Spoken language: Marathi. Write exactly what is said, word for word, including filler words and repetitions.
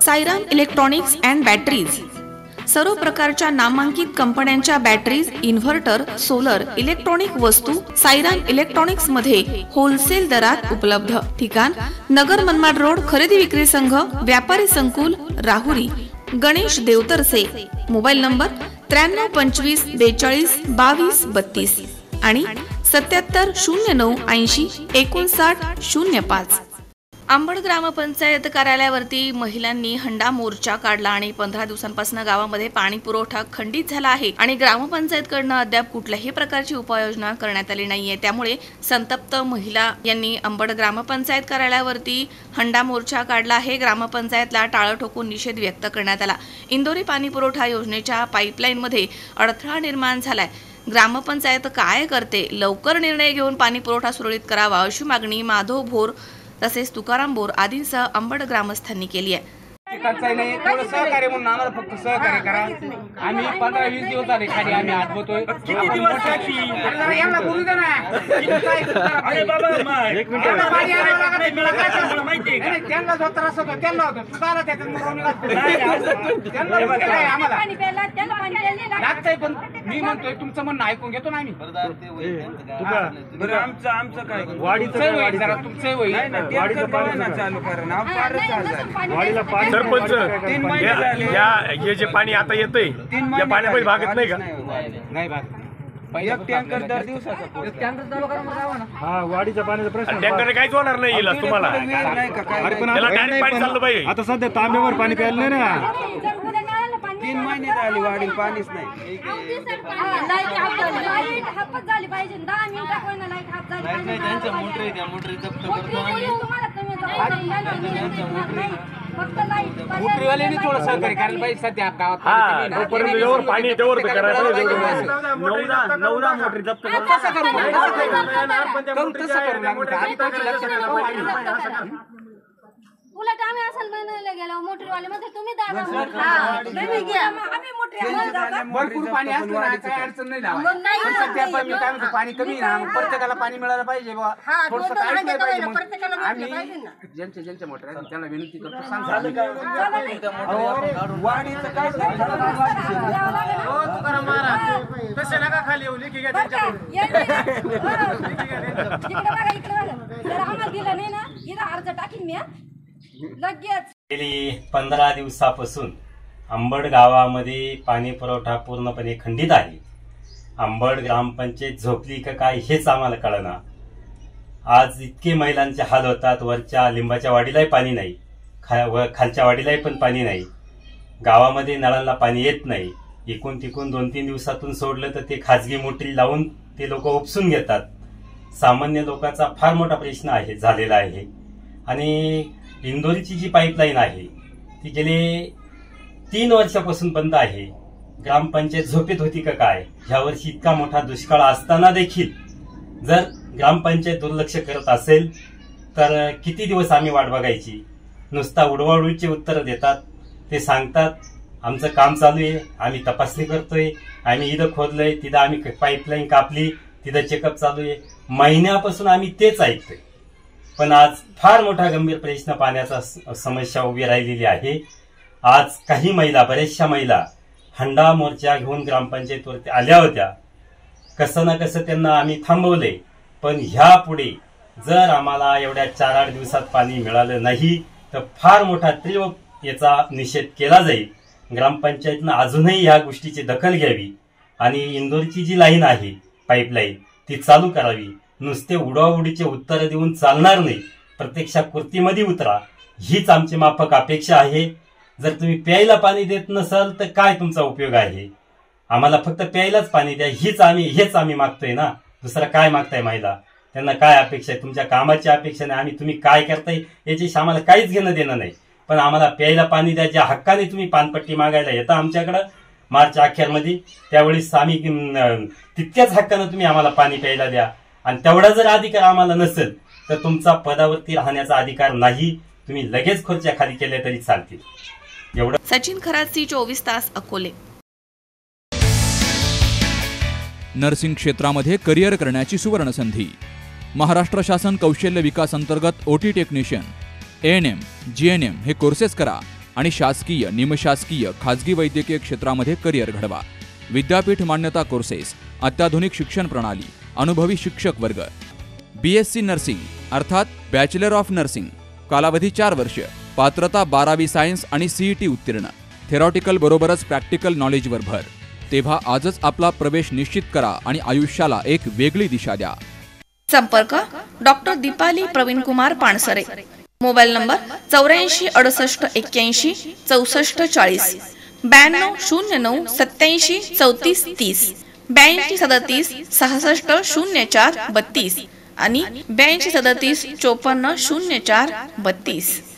साईराम इलेक्ट्रॉनिक्स अँड बॅटरीज, सर्व प्रकारच्या नामांकित कंपन्यांच्या बॅटरीज, इन्व्हर्टर, सोलर, इलेक्ट्रॉनिक वस्तू साईराम इलेक्ट्रॉनिक्स मध्ये होलसेल दरात उपलब्ध। ठिकाण नगर मनमाड रोड, खरेदी विक्री संघ, व्यापारी संकुल, राहुरी। गणेश देवतरसे। मोबाईल नंबर त्र्याण्णव पंचवीस बेचाळीस बावीस बत्तीस आणि सत्याहत्तर शून्य नऊ ऐंशी एकोणसाठ शून्य पाच। अंबड ग्रामपंचायत कार्यालयावरती महिलांनी हंडा मोर्चा काढला आणि पंधरा दिवसांपासून गावामध्ये पाणी पुरवठा खंडित झाला आहे आणि ग्रामपंचायतकडून अद्याप कुठल्याही प्रकारची उपाययोजना करण्यात आली नाहीये। त्यामुळे संतप्त महिला यांनी अंबड ग्रामपंचायत कार्यालयावरती हंडा मोर्चा काढला आहे। ग्रामपंचायतला टाळं ठोकून निषेध व्यक्त करण्यात आला। इंदोरी पाणी पुरवठा योजनेच्या पाईपलाईन मध्ये अडथळा निर्माण झालाय। ग्रामपंचायत काय करते, लवकर निर्णय घेऊन पाणी पुरवठा सुरळीत करावा अशी मागणी माधव भोर तसेच तुकाराम बोर आदींसह अंबड ग्रामस्थांनी केली आहे। थोडं सहकार्य म्हणून आम्हाला फक्त सहकार्य करा। आम्ही पंधरा वीस दिवस झाले खाली आम्ही हात बोलतोय। त्यांना जो त्रास होतो त्यांना होतो, तू काला त्याच्यात लागतंय। पण मी म्हणतोय तुमचं म्हणणं ऐकून घेतो ना आम्ही। आमचं आमचं काय वाढीचं जरा तुमचं होईल चालू करा। सरपंच या हे जे पाणी आता येतंय या पाण्यामध्ये भागत नाही का? नाही भागत। एक टँकर दर दिवसाचा टँकर चालू करा ना। हा वाढीचा पाण्याचा प्रश्न टँकर काहीच होणार नाही इला तुम्हाला। अरे पण त्याला डायरेक्ट पाणी चाललं पाहिजे। आता सध्या तांब्यावर पाणी प्यायला नाही ना। तीन महिने झाले वाढील पाणीच नाही। मोटरीवाल्यांनी थोडं सहकार्य करायला पाहिजे सध्या गावात। हा जोपर्यंत जेव्हा पाणी तेव्हा करायला पाहिजे। नवरा नवरा मोटरी जप्त करून कसं करू उलट आम्ही असं म्हणायला गेलो मोटरीवाले मध्ये तुम्ही दादा भरपूर पाणी असलं ना काही अडचण नाही लावायची। सध्या पण मी काय म्हणतो पाणी कमी ना, प्रत्येकाला पाणी मिळायला पाहिजे बा। थोडंसं काहीच नाही पाहिजे मग आम्ही ज्यांच्या ज्यांच्या मोटर आहेत त्यांना विनंती करतो सांग वाढीचं काय तुकाराम महाराज तसे नका खाली येऊ लेखी घ्या त्यांच्याकडून। आम्हाला दिलं नाही ना इथं अर्ज टाकीन मी लगेच। गेली पंधरा दिवसापासून अंबड गावामध्ये पाणी पुरवठा पूर्णपणे खंडित आहे। अंबड ग्रामपंचायत झोपली का काय हेच आम्हाला कळना। आज इतके महिलांचे हाल होतात। वरच्या लिंबाच्या वाडीलाही पाणी नाही, खालच्या वाडीलाही पण पाणी नाही। गावामध्ये नळांना पाणी येत नाही। इकून तिकून दोन तीन दिवसातून सोडलं तर ते खाजगी मोटरी लावून ते लोक उपसून घेतात। सामान्य लोकांचा फार मोठा प्रश्न आहे झालेला आहे। आणि इंदोरीची जी पाईपलाईन आहे ती गेले तीन वर्षापासून बंद आहे। ग्रामपंचायत झोपेत होती का काय? ह्या वर्षी इतका मोठा दुष्काळ असताना देखील जर ग्रामपंचायत दुर्लक्ष करत असेल तर किती दिवस आम्ही वाट बघायची? नुसता उडवाउडवीची उत्तर देतात। ते सांगतात आमचं काम चालू आहे, आम्ही तपासणी करतोय, आम्ही इथं खोदलंय, तिथं आम्ही पाईपलाईन कापली, तिथं चेकअप चालू आहे। महिन्यापासून आम्ही तेच ऐकतोय। पण आज फार मोठा गंभीर प्रश्न पाण्याचा समस्या उभी राहिलेली आहे। आज काही महिला, बऱ्याचशा महिला हंडा मोर्चा घेऊन ग्रामपंचायतवरती आल्या होत्या। कसं ना कसं त्यांना आम्ही थांबवले। पण ह्या पुढे जर आम्हाला एवढ्या चार आठ दिवसात पाणी मिळालं नाही तर फार मोठा तीव्र याचा निषेध केला जाईल। ग्रामपंचायतनं अजूनही या गोष्टीची दखल घ्यावी आणि इंदोरची जी लाईन आहे पाईपलाईन ती चालू करावी। नुसते उडवाउडीचे उत्तर देऊन चालणार नाही, प्रत्यक्षात कृतीमध्ये उतरा हीच आमची माफक अपेक्षा आहे। जर तुम्ही प्यायला पाणी देत नसाल तर काय तुमचा उपयोग आहे? आम्हाला फक्त प्यायलाच पाणी द्या हीच आम्ही हेच आम्ही मागतोय ना। दुसरा काय मागताय महिला? त्यांना काय अपेक्षा आहे? तुमच्या कामाची अपेक्षा नाही। आम्ही तुम्ही काय करताय याच्याशी आम्हाला काहीच घेणं देणं नाही, पण आम्हाला प्यायला पाणी द्या। ज्या हक्काने तुम्ही पानपट्टी मागायला येता आमच्याकडं मार्च अखेरमध्ये त्यावेळेस आम्ही तितक्याच हक्कानं तुम्ही आम्हाला पाणी प्यायला द्या। आणि तेवढा जर अधिकार आम्हाला नसेल तर तुमचा पदावरती राहण्याचा अधिकार नाही। तुम्ही लगेच खुर्च्या खाली केल्या तरी चालतील। एवढं। सचिन खराची चोवीस तास अकोले। नर्सिंग क्षेत्रामध्ये करिअर करण्याची सुवर्ण संधी। महाराष्ट्र शासन कौशल्य विकास अंतर्गत ओटी टेक्निशियन, एएनएम, जीएनएम हे कोर्सेस करा आणि शासकीय निमशासकीय खाजगी वैद्यकीय क्षेत्रामध्ये करिअर घडवा। विद्यापीठ मान्यता कोर्सेस, अत्याधुनिक शिक्षण प्रणाली, अनुभवी शिक्षक वर्ग। बी एस सी नर्सिंग अर्थात बॅचलर ऑफ नर्सिंग, कालावधी चार वर्ष, पात्रता बारावी सायन्स आणि सीईटी उत्तीर्ण, थेरॉटिकल बरोबरच प्रॅक्टिकल नॉलेजवर भर। तेव्हा आजच आपला प्रवेश निश्चित करा आणि आयुष्याला एक वेगळी दिशा द्या। संपर्क doctor Deepali Pravin Kumar Pansare, mobile number चौऱ्याऐंशी अडुसष्ट एक्क्याऐंशी चौसष्ट चाळीस, ब्याण्णव शून्य नऊ सत्याऐंशी चौतीस तीस, ब्याऐंशी सदतीस सहासष्ट शून्य चार बत्तीस आणि ब्याऐंशी सदतीस चोपन्न शून्य चार बत्तीस।